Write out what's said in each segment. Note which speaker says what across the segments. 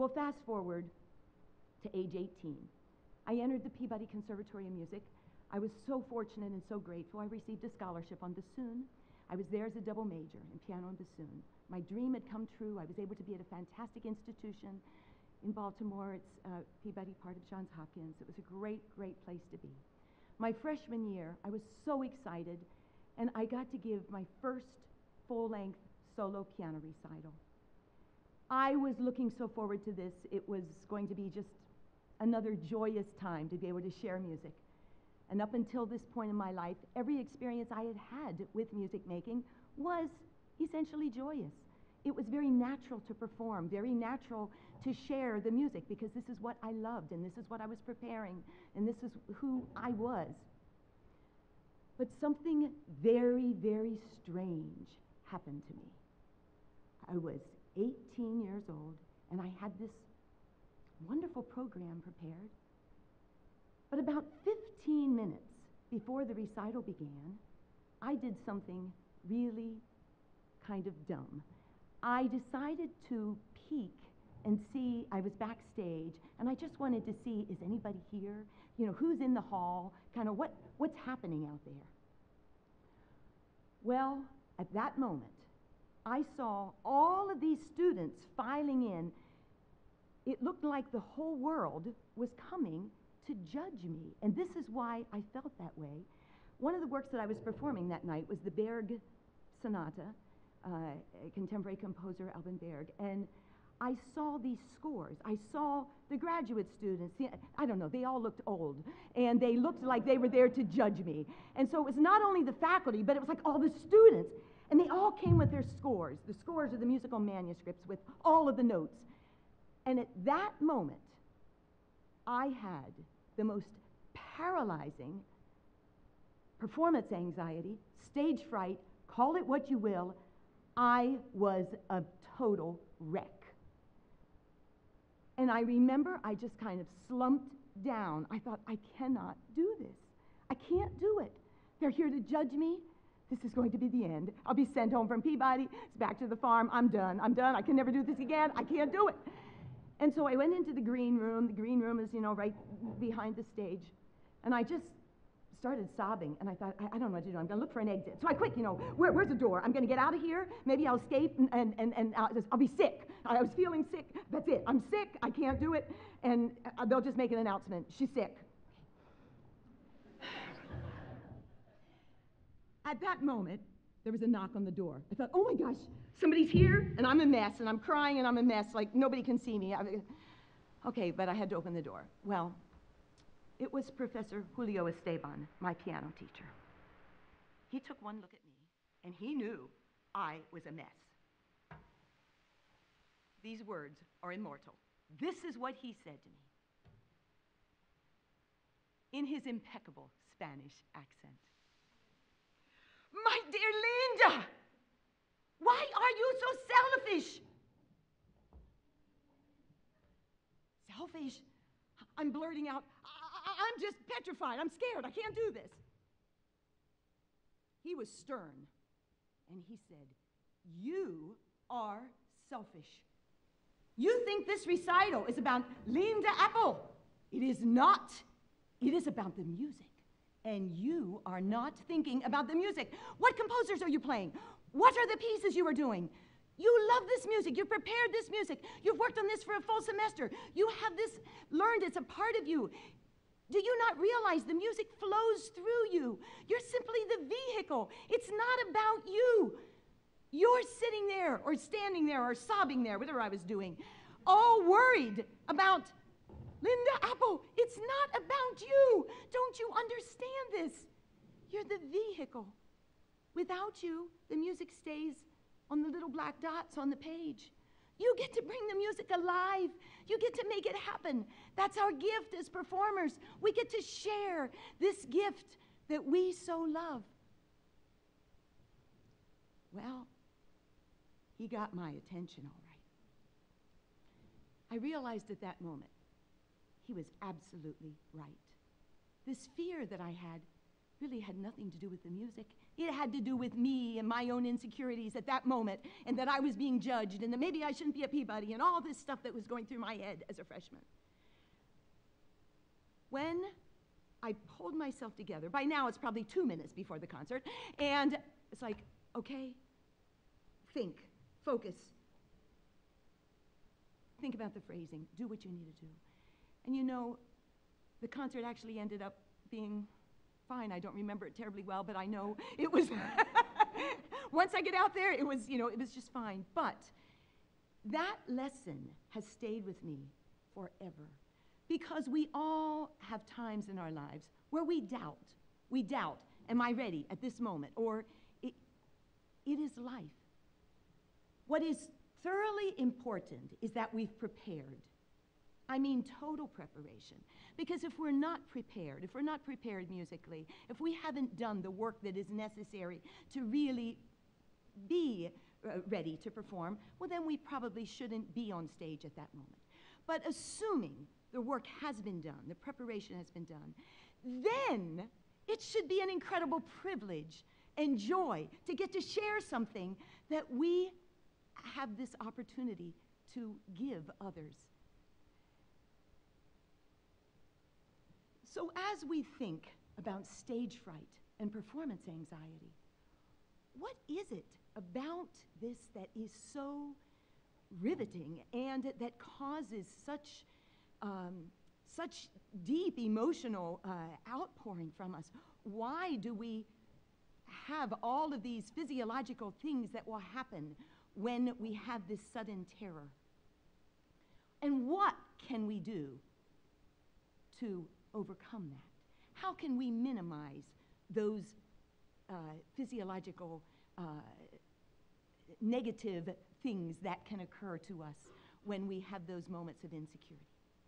Speaker 1: Well, fast forward to age 18. I entered the Peabody Conservatory of Music. I was so fortunate and so grateful. I received a scholarship on bassoon. I was there as a double major in piano and bassoon. My dream had come true. I was able to be at a fantastic institution in Baltimore. It's Peabody, part of Johns Hopkins. It was a great, great place to be. My freshman year, I was so excited, and I got to give my first full-length solo piano recital. I was looking so forward to this. It was going to be just another joyous time to be able to share music. And up until this point in my life, every experience I had had with music making was essentially joyous. It was very natural to perform, very natural to share the music, because this is what I loved, and this is what I was preparing, and this is who I was. But something very, very strange happened to me. I was 18 years old, and I had this wonderful program prepared. But about 15 minutes before the recital began, I did something really kind of dumb. I decided to peek and see. I was backstage, and I just wanted to see, is anybody here? You know, who's in the hall? Kind of what's happening out there? Well, at that moment, I saw all of these students filing in. It looked like the whole world was coming to judge me, and this is why I felt that way. One of the works that I was performing that night was the Berg Sonata, contemporary composer Alban Berg, and I saw these scores. I saw the graduate students. I don't know, they all looked old, and they looked like they were there to judge me. And so it was not only the faculty, but it was like all the students, and they all came with their scores. The scores are the musical manuscripts with all of the notes. And at that moment, I had the most paralyzing performance anxiety, stage fright, call it what you will. I was a total wreck. And I remember I just kind of slumped down. I thought, I cannot do this. I can't do it. They're here to judge me. This is going to be the end. I'll be sent home from Peabody. It's back to the farm. I'm done. I'm done. I can never do this again. I can't do it. And so I went into the green room. The green room is, right behind the stage. And I just started sobbing. And I thought, I don't know what to do. I'm going to look for an exit. So I quick, where's the door? I'm going to get out of here. Maybe I'll escape and I'll be sick. I was feeling sick. That's it. I'm sick. I can't do it. And they'll just make an announcement. She's sick. At that moment, there was a knock on the door. I thought, oh my gosh, somebody's here, and I'm a mess, and I'm crying, and I'm a mess, like nobody can see me. Okay, but I had to open the door. Well, it was Professor Julio Esteban, my piano teacher. He took one look at me, and he knew I was a mess. These words are immortal. This is what he said to me in his impeccable Spanish accent. My dear Linda, why are you so selfish? Selfish? I'm blurting out, I'm just petrified. I'm scared. I can't do this. He was stern, and he said, you are selfish. You think this recital is about Linda Apple. It is not. It is about the music. And you are not thinking about the music. What composers are you playing? What are the pieces you are doing? You love this music. You've prepared this music. You've worked on this for a full semester. You have this learned. It's a part of you. Do you not realize the music flows through you? You're simply the vehicle. It's not about you. You're sitting there or standing there or sobbing there, whatever I was doing, all worried about Linda Apple. It's not about you. Don't you understand this? You're the vehicle. Without you, the music stays on the little black dots on the page. You get to bring the music alive. You get to make it happen. That's our gift as performers. We get to share this gift that we so love. Well, he got my attention all right. I realized at that moment he was absolutely right. This fear that I had really had nothing to do with the music. It had to do with me and my own insecurities at that moment, and that I was being judged, and that maybe I shouldn't be a Peabody, and all this stuff that was going through my head as a freshman. When I pulled myself together, by now it's probably 2 minutes before the concert, and it's like, okay, think, focus. Think about the phrasing, do what you need to do. And you know, the concert actually ended up being fine. I don't remember it terribly well, but I know it was, once I get out there, it was, you know, it was just fine. But that lesson has stayed with me forever, because we all have times in our lives where we doubt. We doubt, am I ready at this moment? Or it is life. What is thoroughly important is that we've prepared. I mean total preparation. Because if we're not prepared musically, if we haven't done the work that is necessary to really be ready to perform, well then we probably shouldn't be on stage at that moment. But assuming the work has been done, the preparation has been done, then it should be an incredible privilege and joy to get to share something that we have this opportunity to give others. So as we think about stage fright and performance anxiety, what is it about this that is so riveting and that causes such deep emotional outpouring from us? Why do we have all of these physiological things that will happen when we have this sudden terror? And what can we do to overcome that? How can we minimize those physiological negative things that can occur to us when we have those moments of insecurity?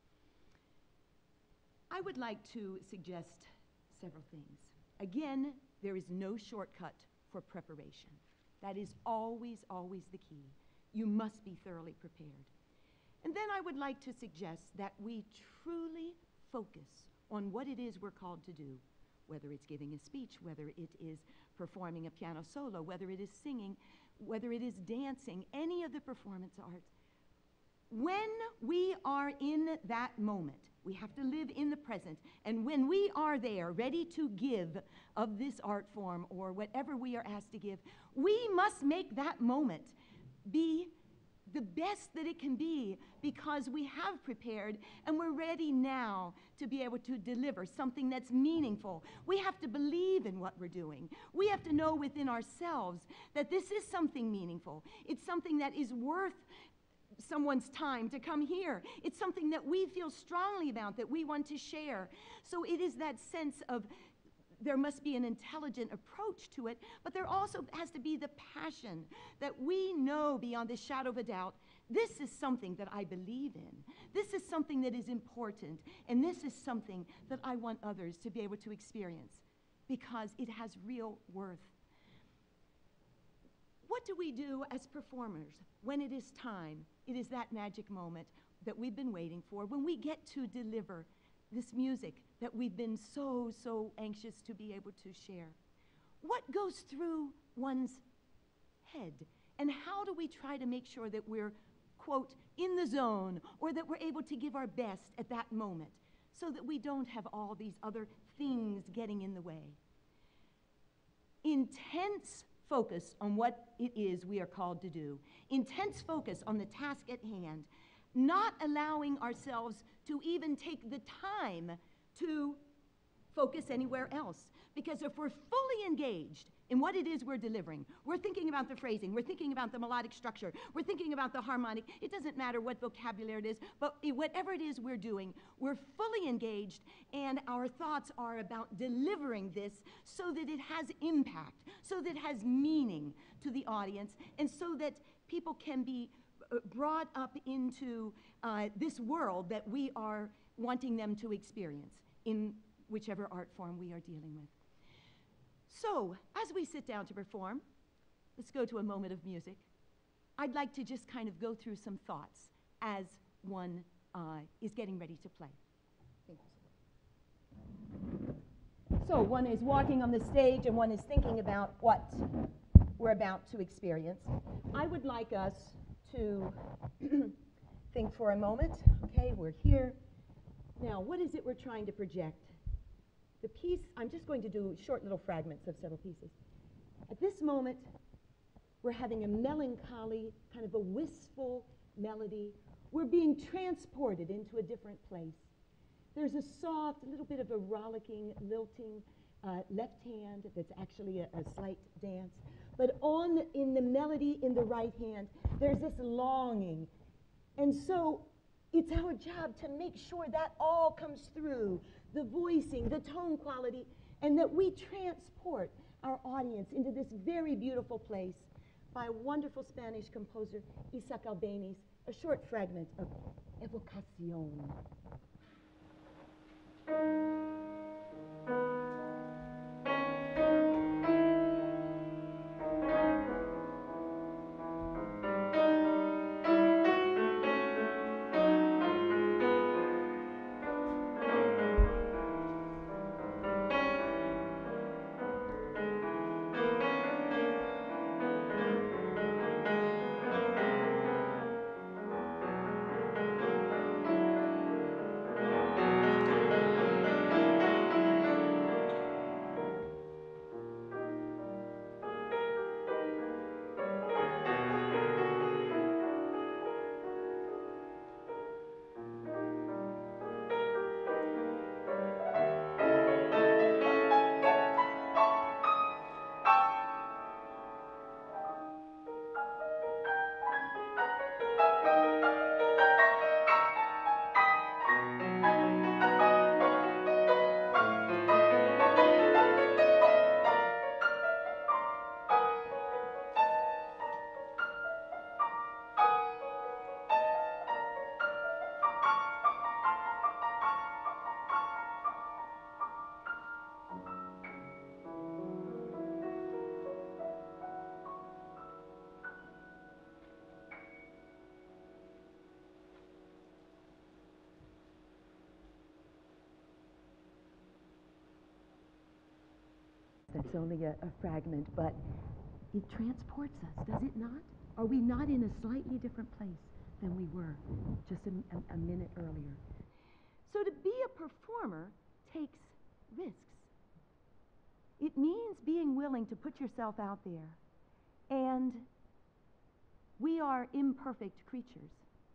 Speaker 1: I would like to suggest several things. Again, there is no shortcut for preparation. That is always, always the key. You must be thoroughly prepared. And then I would like to suggest that we truly focus on what it is we're called to do, whether it's giving a speech, whether it is performing a piano solo, whether it is singing, whether it is dancing, any of the performance arts. When we are in that moment, we have to live in the present, and when we are there, ready to give of this art form or whatever we are asked to give, we must make that moment be the best that it can be, because we have prepared and we're ready now to be able to deliver something that's meaningful. We have to believe in what we're doing. We have to know within ourselves that this is something meaningful. It's something that is worth someone's time to come here. It's something that we feel strongly about, that we want to share. So it is that sense of there must be an intelligent approach to it, but there also has to be the passion that we know beyond the shadow of a doubt, this is something that I believe in. This is something that is important, and this is something that I want others to be able to experience because it has real worth. What do we do as performers when it is time? It is that magic moment that we've been waiting for, when we get to deliver this music that we've been so anxious to be able to share. What goes through one's head? And how do we try to make sure that we're, quote, in the zone, or that we're able to give our best at that moment so that we don't have all these other things getting in the way? Intense focus on what it is we are called to do. Intense focus on the task at hand, not allowing ourselves to even take the time to focus anywhere else. Because if we're fully engaged in what it is we're delivering, we're thinking about the phrasing, we're thinking about the melodic structure, we're thinking about the harmonic, it doesn't matter what vocabulary it is, but whatever it is we're doing, we're fully engaged, and our thoughts are about delivering this so that it has impact, so that it has meaning to the audience, and so that people can be brought up into this world that we are wanting them to experience in whichever art form we are dealing with. So, as we sit down to perform, let's go to a moment of music. I'd like to just kind of go through some thoughts as one is getting ready to play. Thank you so much. So one is walking on the stage and one is thinking about what we're about to experience. I would like us to think for a moment. Okay, we're here. Now, what is it we're trying to project? The piece, I'm just going to do short little fragments of several pieces. At this moment, we're having a melancholy, kind of a wistful melody. We're being transported into a different place. There's a soft, a little bit of a rollicking, lilting left hand that's actually a slight dance. But in the melody in the right hand, there's this longing. And so it's our job to make sure that all comes through, the voicing, the tone quality, and that we transport our audience into this very beautiful place by a wonderful Spanish composer, Isaac Albéniz, a short fragment of Evocación. That's only a fragment, but it transports us, does it not? Are we not in a slightly different place than we were just a minute earlier? So to be a performer takes risks. It means being willing to put yourself out there. And we are imperfect creatures.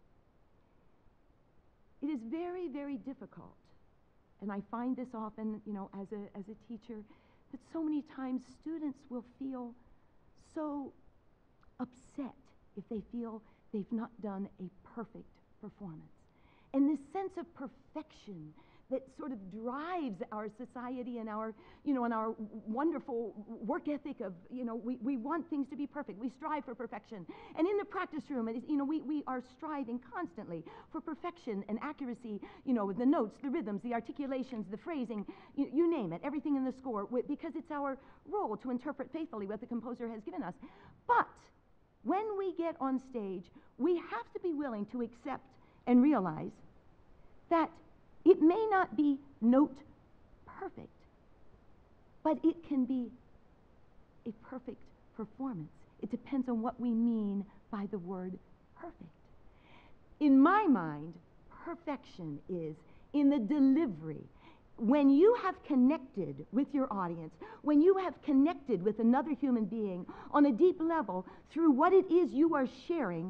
Speaker 1: It is very, very difficult. And I find this often, as a teacher, that so many times students will feel so upset if they feel they've not done a perfect performance. And this sense of perfection that sort of drives our society and our, and our wonderful work ethic of, we want things to be perfect. We strive for perfection. And in the practice room, it is, we are striving constantly for perfection and accuracy, with the notes, the rhythms, the articulations, the phrasing, you name it, everything in the score, because it's our role to interpret faithfully what the composer has given us. But when we get on stage, we have to be willing to accept and realize that it may not be note perfect, but it can be a perfect performance. It depends on what we mean by the word perfect. In my mind, perfection is in the delivery. When you have connected with your audience, when you have connected with another human being on a deep level through what it is you are sharing,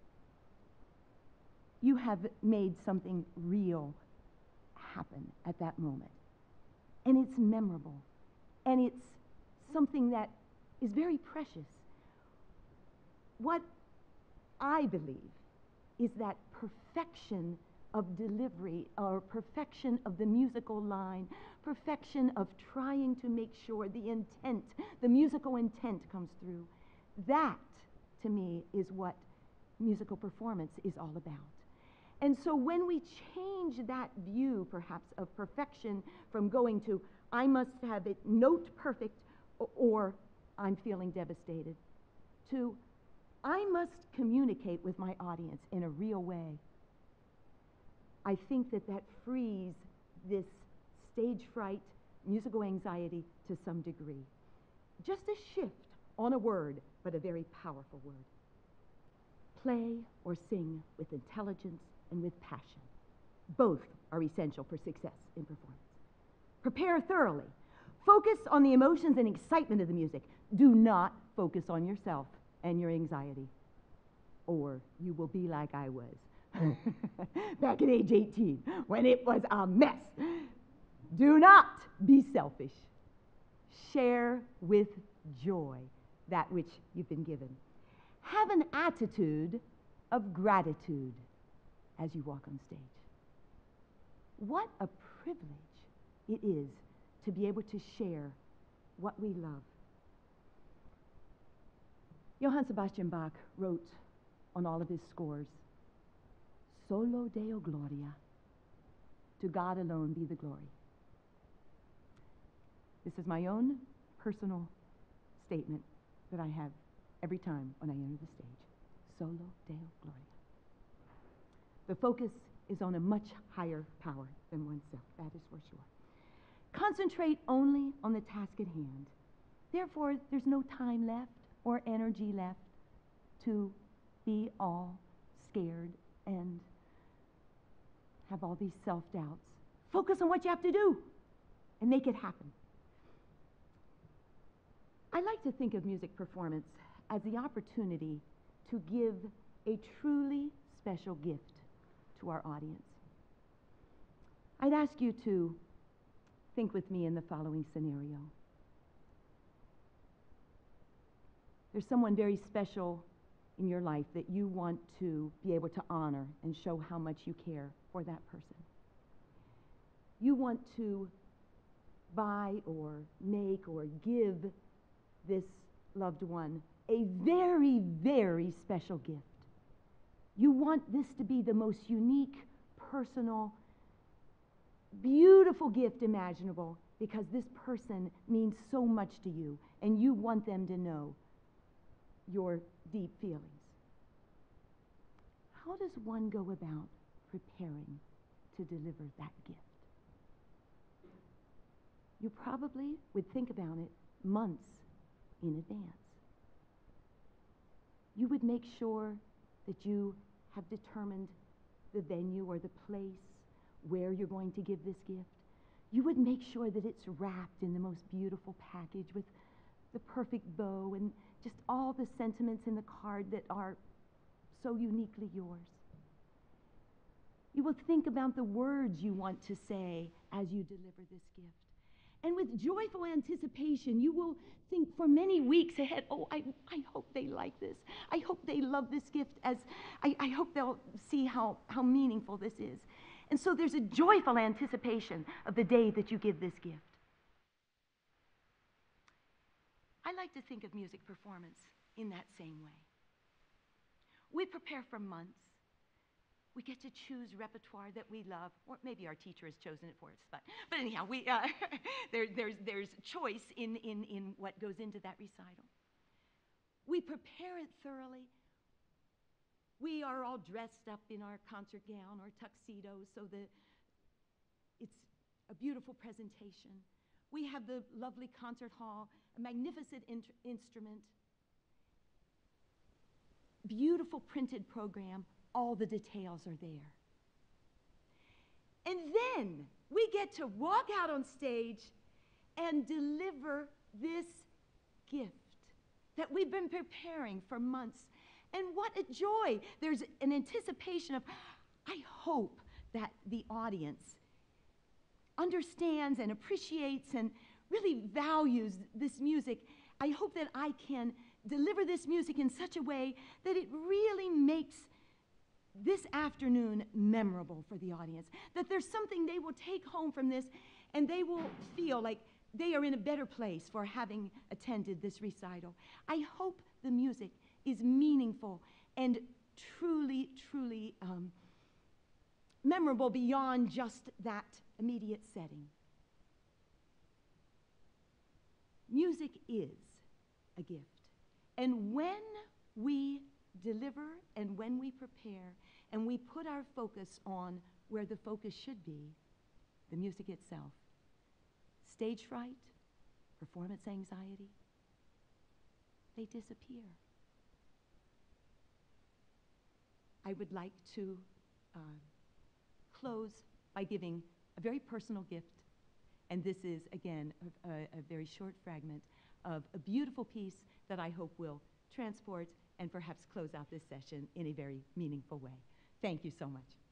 Speaker 1: you have made something real happen at that moment. And it's memorable. And it's something that is very precious. What I believe is that perfection of delivery, or perfection of the musical line, perfection of trying to make sure the intent, the musical intent comes through. That, to me, is what musical performance is all about. And so when we change that view, perhaps, of perfection from going to, I must have it note perfect, or I'm feeling devastated, to, I must communicate with my audience in a real way, I think that frees this stage fright musical anxiety to some degree. Just a shift on a word, but a very powerful word. Play or sing with intelligence and with passion. Both are essential for success in performance. Prepare thoroughly. Focus on the emotions and excitement of the music. Do not focus on yourself and your anxiety, or you will be like I was back at age 18 when it was a mess. Do not be selfish. Share with joy that which you've been given. Have an attitude of gratitude as you walk on stage. What a privilege it is to be able to share what we love. Johann Sebastian Bach wrote on all of his scores, "Solo Deo Gloria," to God alone be the glory. This is my own personal statement that I have every time when I enter the stage. Solo Deo Gloria. The focus is on a much higher power than oneself, that is for sure. Concentrate only on the task at hand. Therefore, there's no time left or energy left to be all scared and have all these self-doubts. Focus on what you have to do and make it happen. I like to think of music performance as the opportunity to give a truly special gift to our audience. I'd ask you to think with me in the following scenario. There's someone very special in your life that you want to be able to honor and show how much you care for that person. You want to buy or make or give this loved one a very, very special gift. You want this to be the most unique, personal, beautiful gift imaginable because this person means so much to you and you want them to know your deep feelings. How does one go about preparing to deliver that gift? You probably would think about it months in advance. You would make sure that you have determined the venue or the place where you're going to give this gift. You would make sure that it's wrapped in the most beautiful package with the perfect bow and just all the sentiments in the card that are so uniquely yours. You will think about the words you want to say as you deliver this gift. And with joyful anticipation, you will think for many weeks ahead, oh, I hope they like this. I hope they love this gift. I hope they'll see how meaningful this is. And so there's a joyful anticipation of the day that you give this gift. I like to think of music performance in that same way. We prepare for months. We get to choose repertoire that we love, or maybe our teacher has chosen it for us. But anyhow, there's choice in what goes into that recital. We prepare it thoroughly. We are all dressed up in our concert gown or tuxedos so that it's a beautiful presentation. We have the lovely concert hall, a magnificent instrument, beautiful printed program. All the details are there. And then we get to walk out on stage and deliver this gift that we've been preparing for months. And what a joy. There's an anticipation of, I hope that the audience understands and appreciates and really values this music. I hope that I can deliver this music in such a way that it really makes this afternoon memorable for the audience, that there's something they will take home from this and they will feel like they are in a better place for having attended this recital. I hope the music is meaningful and truly, truly memorable beyond just that immediate setting. Music is a gift. And when we deliver and when we prepare and we put our focus on where the focus should be, the music itself, stage fright, performance anxiety, they disappear. I would like to close by giving a very personal gift, and this is, again, a very short fragment of a beautiful piece that I hope will transport and perhaps close out this session in a very meaningful way. Thank you so much.